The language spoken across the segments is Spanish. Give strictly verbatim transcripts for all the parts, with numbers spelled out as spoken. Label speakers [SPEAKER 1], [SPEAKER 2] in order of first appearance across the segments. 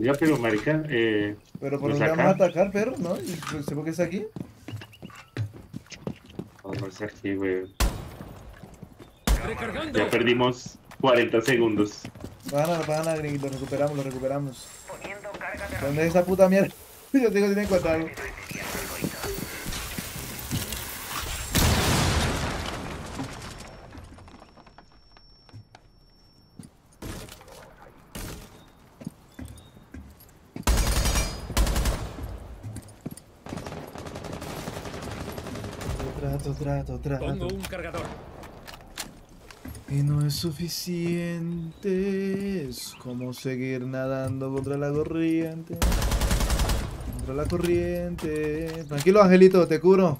[SPEAKER 1] Ya, pero marica, eh...
[SPEAKER 2] Pero por
[SPEAKER 1] pues
[SPEAKER 2] dónde vamos a
[SPEAKER 1] acá.
[SPEAKER 2] atacar, perro, ¿no? ¿Y usted por qué está aquí?
[SPEAKER 1] Vamos aquí, güey.
[SPEAKER 3] Recargando.
[SPEAKER 1] Ya perdimos cuarenta segundos.
[SPEAKER 2] Bajan a, bajan a Green, lo recuperamos, lo recuperamos. ¿Dónde es esa puta mierda? Yo tengo que encontrarlo. Trato, trato, trato.
[SPEAKER 3] Pongo un cargador.
[SPEAKER 2] Y no es suficiente. Es como seguir nadando contra la corriente. Contra la corriente. Tranquilo, Angelito, te curo.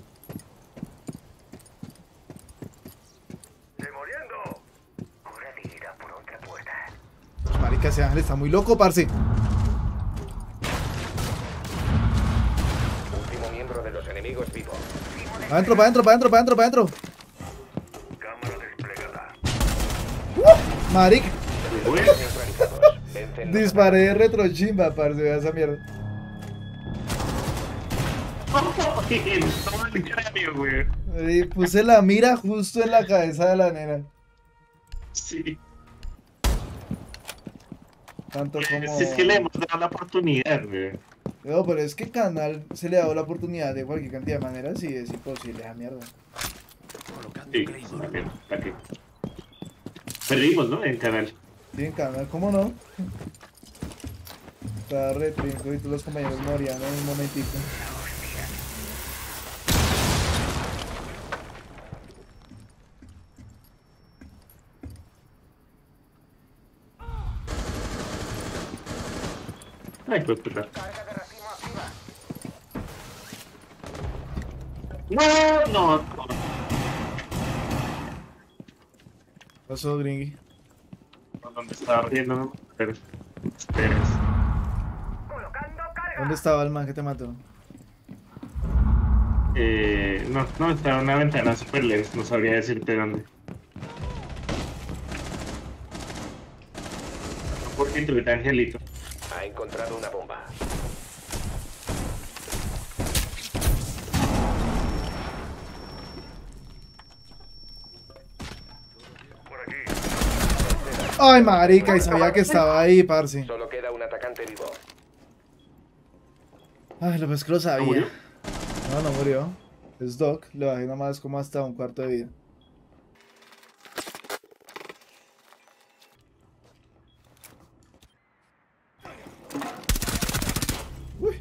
[SPEAKER 4] ¡Demoliendo! Ahora dirá por otra puerta.
[SPEAKER 2] Marica, ese Ángel está muy loco, parce.
[SPEAKER 4] Último miembro de los enemigos vivo.
[SPEAKER 2] Pa' adentro, pa' adentro, pa' adentro, pa' adentro, pa' adentro.
[SPEAKER 4] Cámara desplegada.
[SPEAKER 2] Marica,
[SPEAKER 1] Güey,
[SPEAKER 4] Neutralizados. Vencen los
[SPEAKER 2] disparé de retrochimba, parce, vea esa mierda.
[SPEAKER 1] todo el cráneo, güey.
[SPEAKER 2] Y puse la mira justo en la cabeza de la nena.
[SPEAKER 1] Sí.
[SPEAKER 2] Tanto como...
[SPEAKER 1] Si es que le hemos dado la oportunidad, güey.
[SPEAKER 2] No, pero es que Canal se le ha dado la oportunidad de cualquier cantidad de maneras y es imposible esa mierda.
[SPEAKER 3] Colocando
[SPEAKER 1] Sí,
[SPEAKER 3] Claymore.
[SPEAKER 1] ¿para qué? ¿Para qué? Perdimos, ¿no? En canal.
[SPEAKER 2] Sí, en Canal, ¿cómo no? Estaba retrinco y todos los compañeros morían en un momentito.
[SPEAKER 1] Ay, pues puta.
[SPEAKER 4] Carga de racimo activa.
[SPEAKER 1] No, no, no.
[SPEAKER 2] ¿Qué pasó, Gringy?
[SPEAKER 1] ¿Dónde estaba riendo? No, espera. Espera.
[SPEAKER 4] Colocando carga.
[SPEAKER 2] ¿Dónde estaba el man que te mató?
[SPEAKER 1] Eh, no, no, estaba en una ventana super lejos, no sabría decirte dónde. Porque intuita Angelito.
[SPEAKER 4] Ha encontrado una bomba. Por aquí.
[SPEAKER 2] Ay, marica, y sabía que estaba ahí, parce.
[SPEAKER 4] Solo queda un atacante vivo.
[SPEAKER 2] Ay, lo pues que lo sabía.
[SPEAKER 1] ¿No murió?
[SPEAKER 2] No, no murió. Es Doc, le bajé nomás como hasta un cuarto de vida. Uy.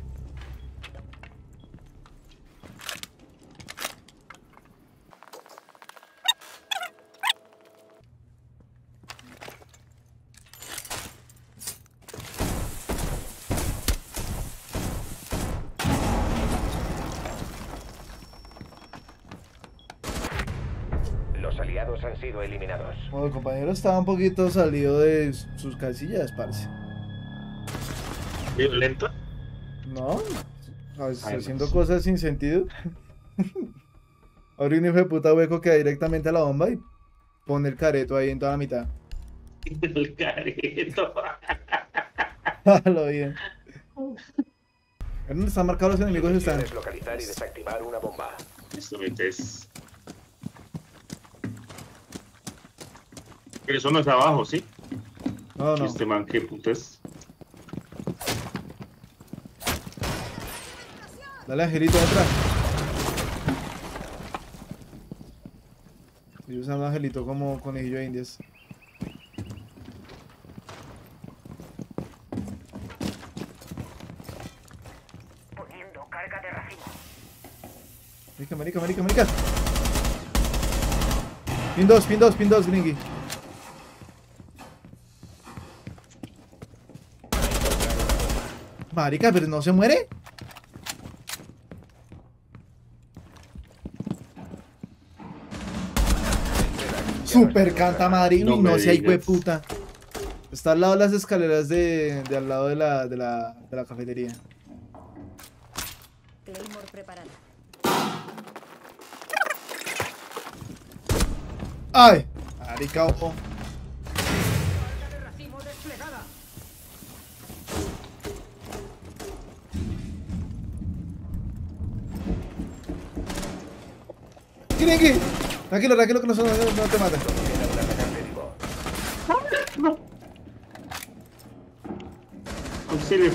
[SPEAKER 4] Los aliados han sido eliminados.
[SPEAKER 2] Bueno, el compañero estaba un poquito salido de sus casillas, parce.
[SPEAKER 1] ¿Violento?
[SPEAKER 2] No, a veces
[SPEAKER 1] Ay,
[SPEAKER 2] haciendo
[SPEAKER 1] no.
[SPEAKER 2] cosas sin sentido. Abre un hijo de puta hueco que da directamente a la bomba y pone el careto ahí en toda la mitad.
[SPEAKER 1] El careto.
[SPEAKER 2] Lo bien. ¿Dónde están marcados los enemigos? Están.
[SPEAKER 4] Es localizar y desactivar una bomba.
[SPEAKER 1] Esto metes. Pero eso no es abajo, ¿sí?
[SPEAKER 2] No, no.
[SPEAKER 1] Este man, ¿qué putas?
[SPEAKER 2] Dale, Angelito, detrás. Y usan a Angelito como conejillo de indias.
[SPEAKER 4] Poniendo carga de racimo.
[SPEAKER 2] Marica, marica, marica, marica. Pin dos, pin dos, pin dos, Gringy. Marica, pero no se muere. Super canta madre.
[SPEAKER 1] No
[SPEAKER 2] Uy,
[SPEAKER 1] me
[SPEAKER 2] no sé, hay
[SPEAKER 1] digas.
[SPEAKER 2] puta. Está al lado de las escaleras de, de al lado de la, de la, de la cafetería.
[SPEAKER 5] Claymore preparada.
[SPEAKER 2] ¡Ay! Marica, ojo.
[SPEAKER 3] Carga de racimo desplegada.
[SPEAKER 2] Gringy. Tranquilo, tranquilo que no, no, no te mata.
[SPEAKER 4] Era un atacante vivo.
[SPEAKER 1] No. Auxilio.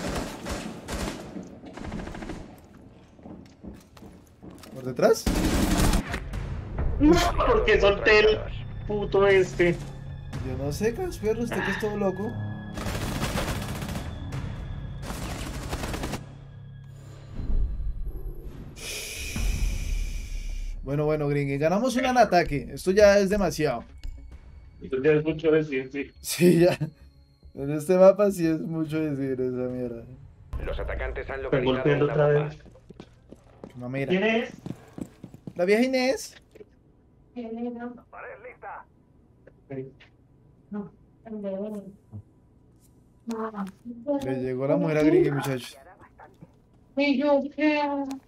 [SPEAKER 2] ¿Por detrás?
[SPEAKER 1] No, porque solté el puto este.
[SPEAKER 2] Yo no sé, Casperro, usted que es todo loco. Bueno, bueno, Gringy, ganamos una en ataque. Esto ya es demasiado.
[SPEAKER 1] Esto ya es mucho decir, sí.
[SPEAKER 2] Sí, ya. En este mapa sí es mucho decir esa mierda.
[SPEAKER 4] Los atacantes han
[SPEAKER 1] Están
[SPEAKER 4] localizado
[SPEAKER 1] golpeando
[SPEAKER 4] una
[SPEAKER 1] otra
[SPEAKER 4] bomba.
[SPEAKER 1] vez.
[SPEAKER 2] Mamera.
[SPEAKER 1] ¿Quién es?
[SPEAKER 2] La vieja Inés.
[SPEAKER 4] Pared lista.
[SPEAKER 2] Le llegó la mujer a Gringy, muchachos.
[SPEAKER 5] Y yo qué.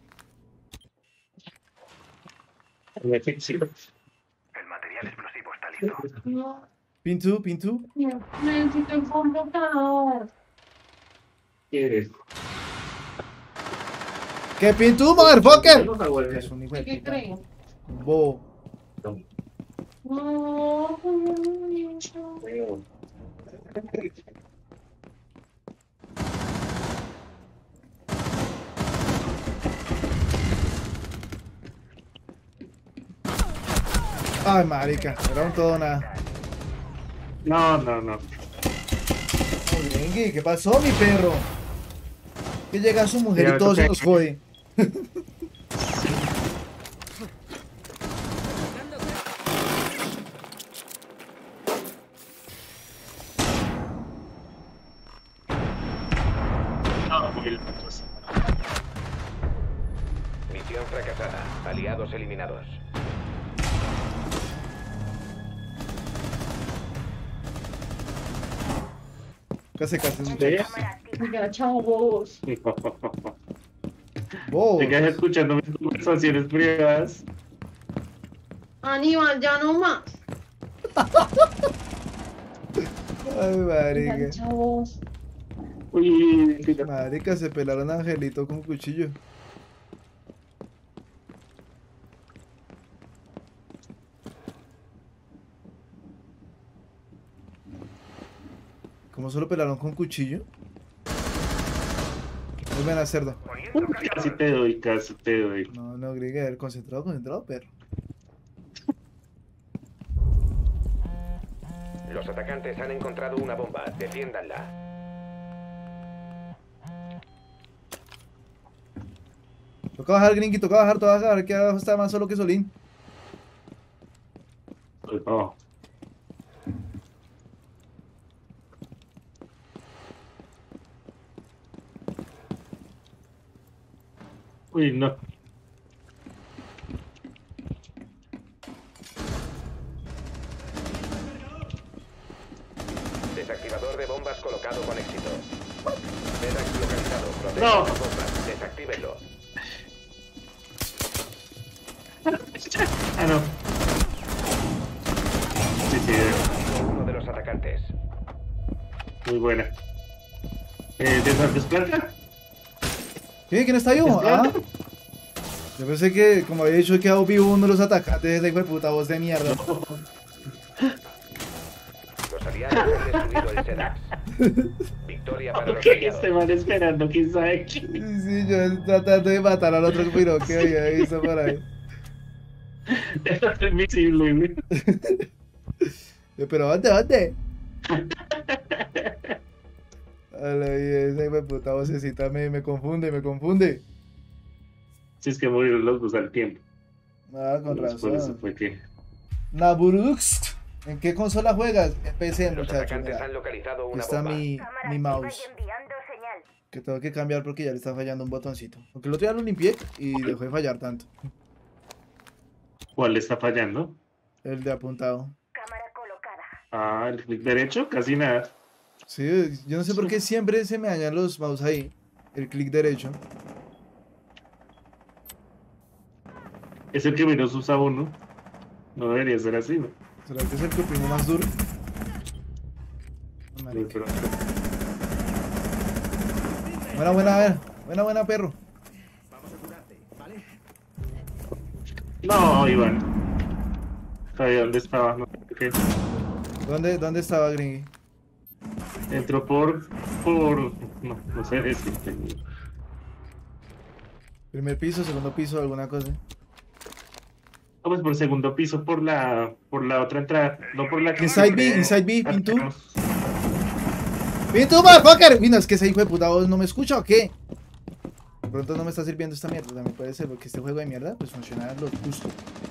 [SPEAKER 1] En efectivo.
[SPEAKER 4] El material explosivo está listo.
[SPEAKER 5] No,
[SPEAKER 2] Pintu, Pintu.
[SPEAKER 5] no, necesito un computador.
[SPEAKER 1] ¿Quieres?
[SPEAKER 2] ¿Qué Pintu, motherfucker?
[SPEAKER 1] No, no, güey.
[SPEAKER 2] Es un hijo de
[SPEAKER 5] ¿Qué
[SPEAKER 2] puta.
[SPEAKER 5] creo?
[SPEAKER 2] Un bobo.
[SPEAKER 5] No,
[SPEAKER 2] Ay, marica. Era un todo nada.
[SPEAKER 1] No, no, no.
[SPEAKER 2] Oh, Gringy, ¿qué pasó, mi perro? Que llega su mujer
[SPEAKER 1] Ya,
[SPEAKER 2] y todo se
[SPEAKER 1] toca-
[SPEAKER 2] nos jode.
[SPEAKER 1] No, muy locos.
[SPEAKER 4] Misión fracasada. Aliados eliminados.
[SPEAKER 2] Casi, casi.
[SPEAKER 1] ¿Sí?
[SPEAKER 5] ya, chavos.
[SPEAKER 2] Bobo.
[SPEAKER 1] Te quedas escuchando mis conversaciones privadas.
[SPEAKER 5] Aníbal, ya no más.
[SPEAKER 2] Ay,
[SPEAKER 5] Ya,
[SPEAKER 2] marica.
[SPEAKER 5] chavos.
[SPEAKER 1] Uy,
[SPEAKER 2] Marica, se pelaron a Angelito con cuchillo. ¿Cómo se lo pelaron con cuchillo? Muy buena, cerdo.
[SPEAKER 1] casi te doy, casi te doy.
[SPEAKER 2] No, no, Gringy, a ver, concentrado, concentrado, perro.
[SPEAKER 4] Los atacantes han encontrado una bomba. Defiéndanla.
[SPEAKER 2] Toca bajar, Gringy, toca bajar, toca bajar, que abajo está más solo que Solín.
[SPEAKER 1] No. Uy, no.
[SPEAKER 4] Desactivador de bombas colocado con éxito. Dedax localizado. Protejan
[SPEAKER 1] No.
[SPEAKER 4] las bombas. Desactívenlo.
[SPEAKER 1] Ah, no. Sí, sí,
[SPEAKER 4] Uno de los atacantes.
[SPEAKER 1] muy buena. Eh, ¿de desplanta?
[SPEAKER 2] ¿Qué? ¿Quién está vivo? Ah.
[SPEAKER 1] ¿Desplanta?
[SPEAKER 2] Yo pensé que, como había dicho, quedado vivo uno de los atacantes de esa hijo de puta voz de mierda.
[SPEAKER 4] Los aliados han destruido el Sedax. Victoria para los
[SPEAKER 1] Ok,
[SPEAKER 4] aliados.
[SPEAKER 1] este man esperando, quién sabe
[SPEAKER 2] Sí,
[SPEAKER 1] quién.
[SPEAKER 2] sí, yo tratando de matar al otro piro que había visto por ahí.
[SPEAKER 1] Está invisible, güey.
[SPEAKER 2] Yo, pero ¿dónde? ¿Dónde? A la vida, esa hijo de puta vocecita me, me confunde, me confunde.
[SPEAKER 1] Si es que murieron los dos al tiempo.
[SPEAKER 2] Ah, con
[SPEAKER 1] Pues por eso
[SPEAKER 2] razón.
[SPEAKER 1] fue que.
[SPEAKER 2] Naburux, ¿en qué consola juegas? En P C,
[SPEAKER 4] Los
[SPEAKER 2] muchachos.
[SPEAKER 4] atacantes
[SPEAKER 2] Mira,
[SPEAKER 4] han localizado
[SPEAKER 2] aquí
[SPEAKER 4] una
[SPEAKER 2] está
[SPEAKER 4] bomba.
[SPEAKER 2] mi,
[SPEAKER 6] Cámara
[SPEAKER 2] mi
[SPEAKER 6] activa
[SPEAKER 2] mouse.
[SPEAKER 6] y enviando señal.
[SPEAKER 2] Que tengo que cambiar porque ya le está fallando un botoncito. Porque el otro día lo limpié y dejó de fallar tanto.
[SPEAKER 1] ¿Cuál le está fallando?
[SPEAKER 2] El de apuntado.
[SPEAKER 6] Cámara colocada.
[SPEAKER 1] Ah, el clic derecho, casi nada.
[SPEAKER 2] Sí, yo no sé por qué siempre se me dañan los mouse ahí. El clic derecho.
[SPEAKER 1] Es el que menos usa uno. No debería ser así, ¿no?
[SPEAKER 2] ¿Será que es el que oprimo más duro? Ah, marica.
[SPEAKER 1] Pero-
[SPEAKER 2] Buena, buena, a ver. Buena, buena, perro.
[SPEAKER 1] No, Iván. ¿Sabía dónde estaba? No sé qué.
[SPEAKER 2] ¿Dónde, dónde estaba Gringy?
[SPEAKER 1] Entró por... por... no, no sé decirte.
[SPEAKER 2] Primer piso, segundo piso, alguna cosa.
[SPEAKER 1] No, pues por segundo piso, por la... por la otra entrada. No por la que...
[SPEAKER 2] Inside
[SPEAKER 1] siempre
[SPEAKER 2] B, inside B, pin two.
[SPEAKER 1] atacamos.
[SPEAKER 2] ¡Pin two, motherfucker! Mira, es que ese hijo de puta voz no me escucha o qué. De pronto no me está sirviendo esta mierda, también puede ser, porque este juego de mierda pues funciona lo justo.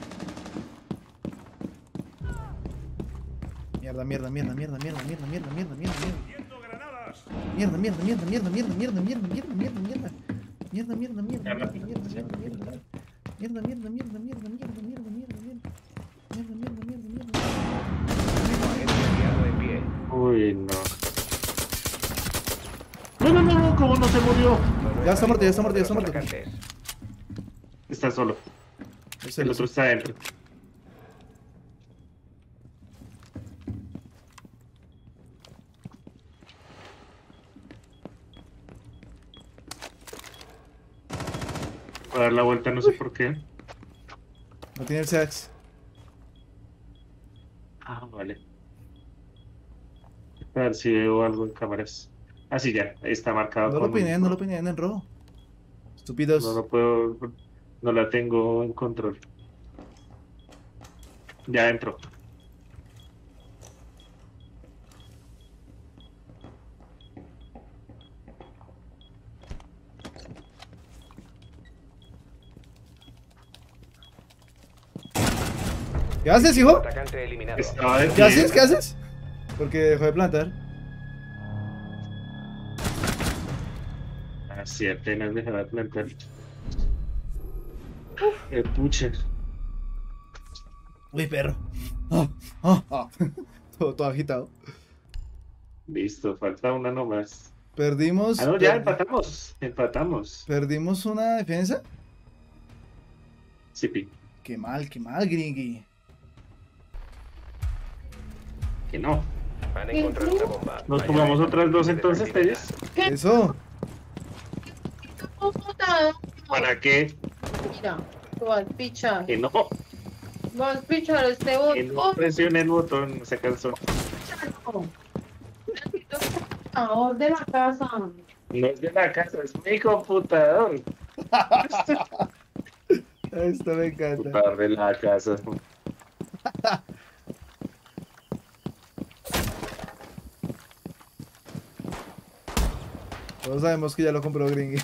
[SPEAKER 2] Mierda, mierda, mierda, mierda, mierda, mierda, mierda, mierda, mierda, mierda. Mierda, mierda, mierda, mierda, mierda, mierda, mierda, mierda, mierda, mierda. Mierda, mierda, mierda, mierda, mierda, mierda, mierda. Mierda, mierda, mierda, mierda, mierda, mierda, mierda, mierda. Mierda, mierda, mierda, mierda.
[SPEAKER 4] Enviado en pie.
[SPEAKER 1] Uy, no. No, no, no, no, ¿cómo no se murió?
[SPEAKER 2] Ya está muerto, ya está muerto, ya está
[SPEAKER 4] Los
[SPEAKER 2] muerto.
[SPEAKER 4] atacantes.
[SPEAKER 1] Está solo.
[SPEAKER 2] Ese
[SPEAKER 1] El
[SPEAKER 2] lo
[SPEAKER 1] otro
[SPEAKER 2] sé.
[SPEAKER 1] está adentro. Voy a dar la vuelta, no sé por qué.
[SPEAKER 2] No tiene el sex.
[SPEAKER 1] Ah, vale. A ver si veo algo en cámaras. Ah, sí, ya. Ahí está marcado.
[SPEAKER 2] No lo
[SPEAKER 1] con-
[SPEAKER 2] pineen, no lo pineen en rojo. Estúpidos.
[SPEAKER 1] No lo puedo. No la tengo en control. Ya entro.
[SPEAKER 2] ¿Qué haces, hijo?
[SPEAKER 4] Atacante eliminado.
[SPEAKER 1] Estaba de
[SPEAKER 2] ¿Qué
[SPEAKER 1] pie.
[SPEAKER 2] haces? ¿Qué haces? Porque dejó de plantar.
[SPEAKER 1] Así apenas dejaba de plantar. Eh, pucha.
[SPEAKER 2] Uy, perro. Ah, ah, ah. todo, todo agitado.
[SPEAKER 1] Listo, falta una nomás.
[SPEAKER 2] Perdimos.
[SPEAKER 1] Ah, no, ya
[SPEAKER 2] perdi-
[SPEAKER 1] empatamos. Empatamos.
[SPEAKER 2] Perdimos una defensa.
[SPEAKER 1] Sí, pi.
[SPEAKER 2] Qué mal, qué mal, Gringy.
[SPEAKER 1] Que no.
[SPEAKER 4] Han encontrado una bomba.
[SPEAKER 1] Nos
[SPEAKER 4] Mañana
[SPEAKER 1] jugamos
[SPEAKER 4] es
[SPEAKER 1] otras dos
[SPEAKER 4] imposible
[SPEAKER 1] entonces,
[SPEAKER 4] desactivarla.
[SPEAKER 1] Telles.
[SPEAKER 2] Eso.
[SPEAKER 5] Computador.
[SPEAKER 1] ¿Para qué?
[SPEAKER 5] Mira, tú vas a pichar.
[SPEAKER 1] Que no.
[SPEAKER 5] Vas a pichar este
[SPEAKER 1] Que no
[SPEAKER 5] botón.
[SPEAKER 1] presione el botón. Se cansó.
[SPEAKER 5] Necesito el computador de la casa.
[SPEAKER 1] No es de la casa, es mi computador.
[SPEAKER 2] Esto me encanta.
[SPEAKER 1] Computador de la casa.
[SPEAKER 2] Todos sabemos que ya lo compró Gringy.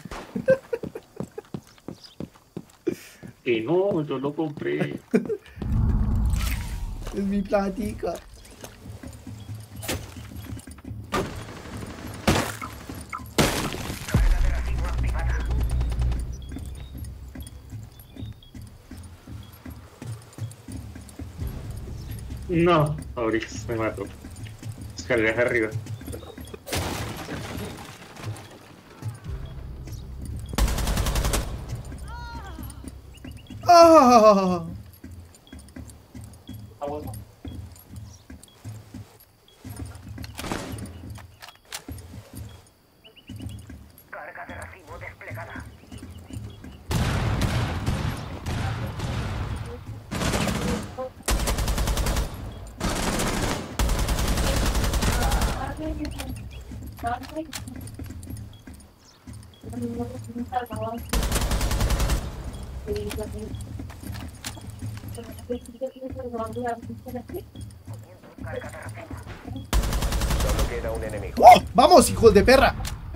[SPEAKER 1] Que no, yo lo compré.
[SPEAKER 2] Es mi platica.
[SPEAKER 1] No, Aurix, me mato. Escaleras arriba.
[SPEAKER 2] ¡Ah!
[SPEAKER 6] Carga de recibo desplegada.
[SPEAKER 4] Solo queda un enemigo.
[SPEAKER 2] ¡Oh! ¡Vamos, hijos de perra!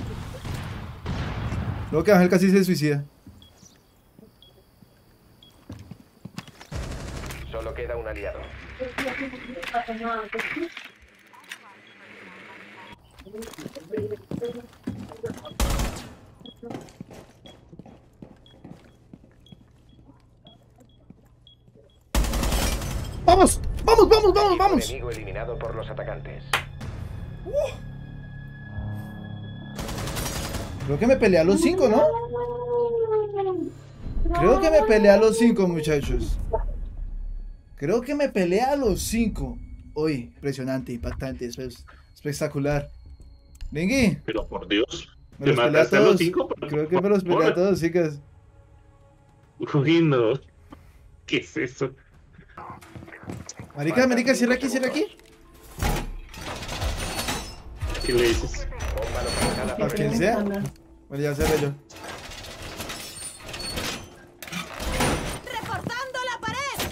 [SPEAKER 2] Luego que Ángel casi se suicida.
[SPEAKER 4] Solo queda un aliado.
[SPEAKER 2] ¡Vamos! ¡Vamos, vamos, vamos, vamos!
[SPEAKER 4] Enemigo eliminado por los atacantes.
[SPEAKER 2] Creo que me peleé a los cinco, ¿no? Creo que me peleé a los cinco, muchachos. Creo que me peleé a los cinco. Uy, impresionante, impactante, espe- espectacular. Gringy,
[SPEAKER 1] Pero por Dios.
[SPEAKER 2] me
[SPEAKER 1] ¿Te
[SPEAKER 2] los peleé a
[SPEAKER 1] mataste a los
[SPEAKER 2] todos.
[SPEAKER 1] cinco?
[SPEAKER 2] Creo que me los peleé a todos, chicas.
[SPEAKER 1] Uy, no. ¿Qué es eso?
[SPEAKER 2] Marica, marica, cierra aquí, cierra aquí.
[SPEAKER 1] ¿Qué le dices?
[SPEAKER 4] Bomba localizada.
[SPEAKER 2] A quien sea. Bueno, ya cerré yo.
[SPEAKER 7] ¡Reforzando la pared!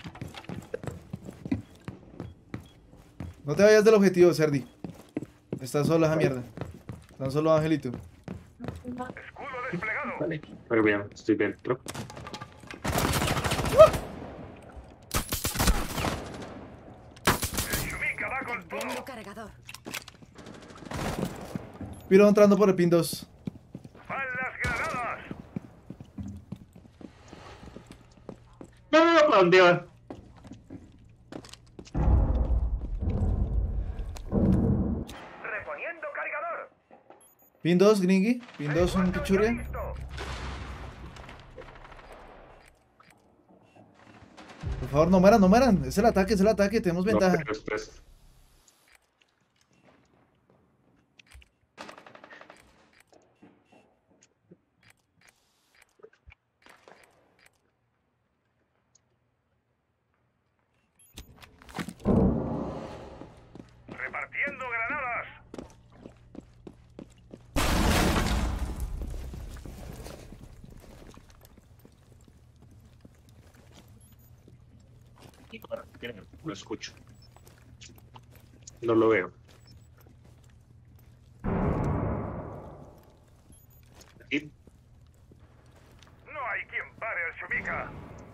[SPEAKER 2] No te vayas del objetivo, Cerdi. Estás solo esa mierda. Tan solo Angelito.
[SPEAKER 6] Escudo desplegado.
[SPEAKER 1] Vale. Muy bien, estoy dentro.
[SPEAKER 6] El Shumika va con todo.
[SPEAKER 7] Tengo cargador.
[SPEAKER 2] Piro entrando por el pin dos.
[SPEAKER 6] ¡Van las granadas!
[SPEAKER 1] No, no, no, ¿para dónde va?
[SPEAKER 6] Reponiendo cargador.
[SPEAKER 2] Pin dos, Gringy. Pin dos, un pichurria.
[SPEAKER 6] Listo.
[SPEAKER 2] Por favor, no mueran, no mueran. Es el ataque, es el ataque. Tenemos ventaja.
[SPEAKER 1] No, pero después.
[SPEAKER 6] Repartiendo granadas.
[SPEAKER 1] Lo escucho. No lo veo. Aquí.
[SPEAKER 6] No hay quien pare al Shumika.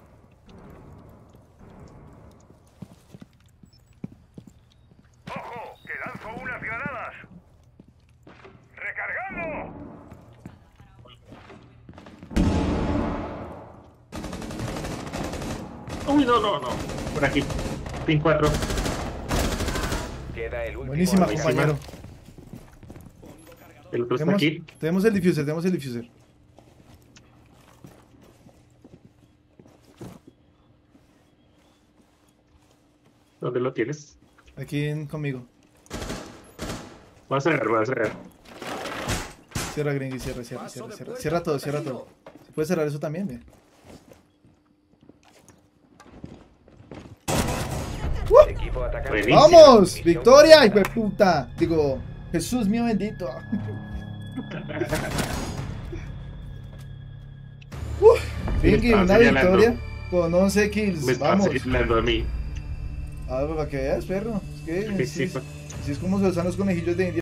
[SPEAKER 6] ¡Ojo! ¡Que lanzo unas granadas! ¡Recargando!
[SPEAKER 1] Uy, no, no, no. Por aquí. Pin cuatro.
[SPEAKER 4] Queda el último.
[SPEAKER 2] Buenísima,
[SPEAKER 1] Buenísima.
[SPEAKER 2] compañero.
[SPEAKER 1] El otro está
[SPEAKER 2] Tenemos,
[SPEAKER 1] aquí.
[SPEAKER 2] tenemos el diffuser, tenemos el diffuser.
[SPEAKER 1] ¿Dónde lo tienes?
[SPEAKER 2] Aquí en- conmigo.
[SPEAKER 1] Voy a cerrar, voy a cerrar.
[SPEAKER 2] Cierra, Gringy, cierra, cierra, cierra, cierra. Cierra todo, cierra todo. Se puede cerrar eso también, ve.
[SPEAKER 4] Equipo atacante.
[SPEAKER 1] Buenísimo.
[SPEAKER 2] ¡Vamos! ¡Victoria, hijo de puta! Digo, Jesús mío bendito. Uf, Gringy,
[SPEAKER 1] estaba
[SPEAKER 2] una
[SPEAKER 1] señalando.
[SPEAKER 2] victoria con once kills.
[SPEAKER 1] Me estaba
[SPEAKER 2] Vamos.
[SPEAKER 1] señalando a mí.
[SPEAKER 2] Ah, pues para que veas, perro. Es que
[SPEAKER 1] Sí,
[SPEAKER 2] así
[SPEAKER 1] sí,
[SPEAKER 2] es, así es como se usan los conejillos de India.